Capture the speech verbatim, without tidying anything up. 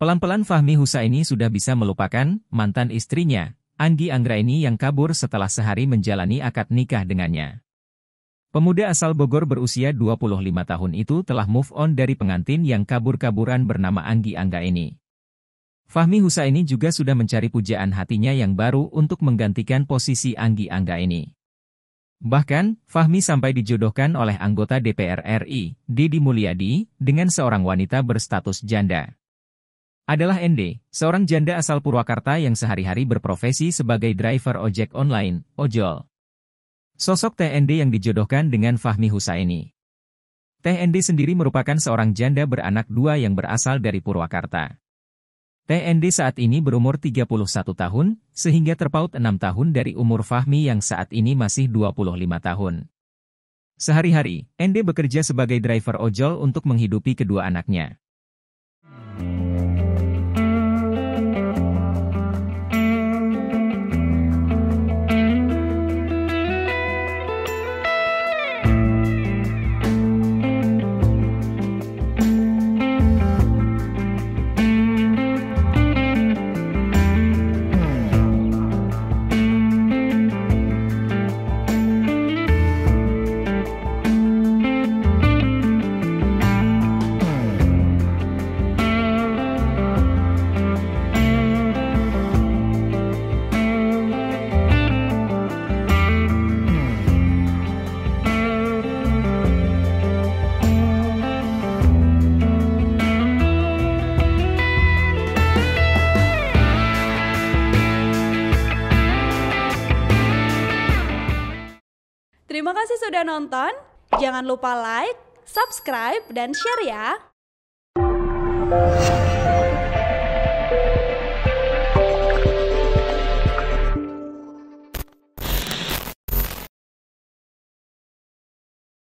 Pelan-pelan Fahmi Husaini sudah bisa melupakan mantan istrinya, Anggi Anggraini yang kabur setelah sehari menjalani akad nikah dengannya. Pemuda asal Bogor berusia dua puluh lima tahun itu telah move on dari pengantin yang kabur-kaburan bernama Anggi Anggraini. Fahmi Husaini juga sudah mencari pujaan hatinya yang baru untuk menggantikan posisi Anggi Anggraini. Bahkan, Fahmi sampai dijodohkan oleh anggota D P R R I, Deddy Mulyadi, dengan seorang wanita berstatus janda. Adalah N D, seorang janda asal Purwakarta yang sehari-hari berprofesi sebagai driver ojek online, ojol. Sosok T N D yang dijodohkan dengan Fahmi Husaini. T N D sendiri merupakan seorang janda beranak dua yang berasal dari Purwakarta. T N D saat ini berumur tiga puluh satu tahun, sehingga terpaut enam tahun dari umur Fahmi yang saat ini masih dua puluh lima tahun. Sehari-hari, N D bekerja sebagai driver ojol untuk menghidupi kedua anaknya. Terima kasih sudah nonton, jangan lupa like, subscribe, dan share ya!